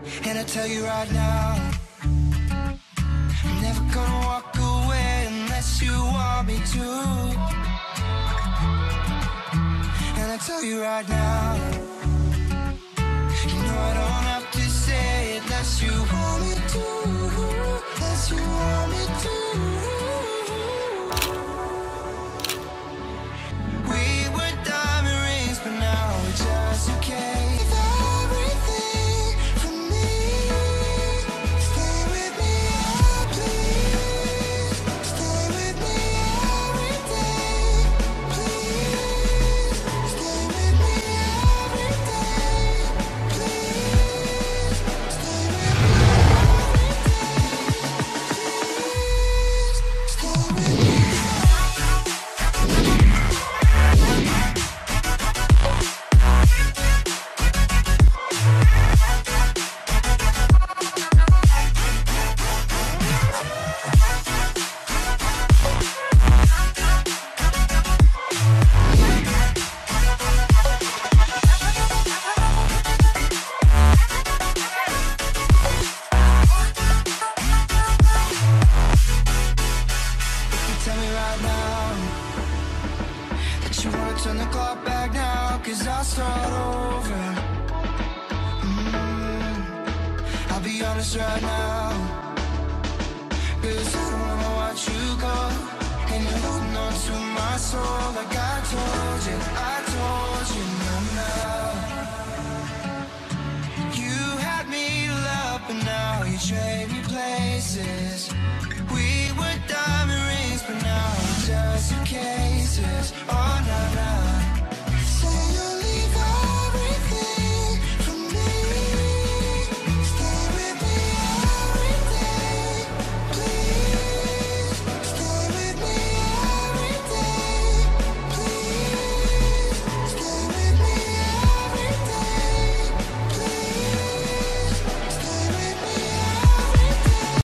And I tell you right now, I'm never gonna walk away unless you want me to. And I tell you right now, you know I don't have to say it unless you want me to. Unless you want me to. We were diamond rings, but now we're just okay. Everything for me. Stay with me, oh please. Stay with me every day, please. Stay with me every day, please. Stay with me every day, please. Stay with me. Tell me right now that you wanna turn the clock back now, 'cause I'll start over. I'll be honest right now, 'cause I don't wanna watch you go. And you're holding on to my soul like I told you now. You had me love, but now you trade me places. We were diamond rings, but now we're just two cases.